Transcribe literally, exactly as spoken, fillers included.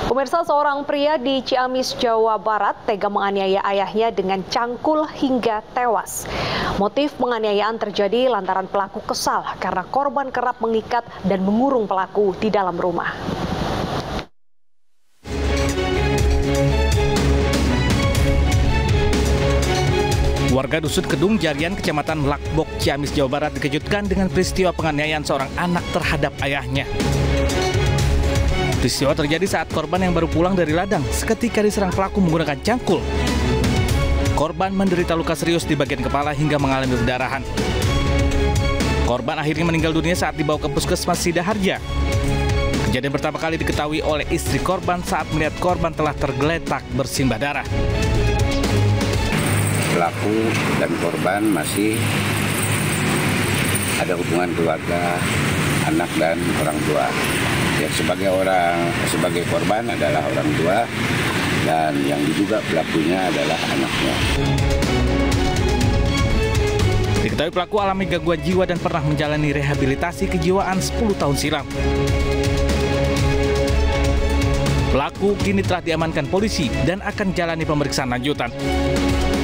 Pemirsa, seorang pria di Ciamis, Jawa Barat tega menganiaya ayahnya dengan cangkul hingga tewas. Motif penganiayaan terjadi lantaran pelaku kesal karena korban kerap mengikat dan mengurung pelaku di dalam rumah. Warga Dusun Kedung Jarian, Kecamatan Lakbok, Ciamis, Jawa Barat dikejutkan dengan peristiwa penganiayaan seorang anak terhadap ayahnya. Peristiwa terjadi saat korban yang baru pulang dari ladang seketika diserang pelaku menggunakan cangkul. Korban menderita luka serius di bagian kepala hingga mengalami perdarahan. Korban akhirnya meninggal dunia saat dibawa ke Puskesmas Sidaharja. Kejadian pertama kali diketahui oleh istri korban saat melihat korban telah tergeletak bersimbah darah. Pelaku dan korban masih ada hubungan keluarga, anak dan orang tua. Ya, sebagai orang sebagai korban adalah orang tua dan yang diduga pelakunya adalah anaknya. Diketahui pelaku alami gangguan jiwa dan pernah menjalani rehabilitasi kejiwaan sepuluh tahun silam. Pelaku kini telah diamankan polisi dan akan jalani pemeriksaan lanjutan.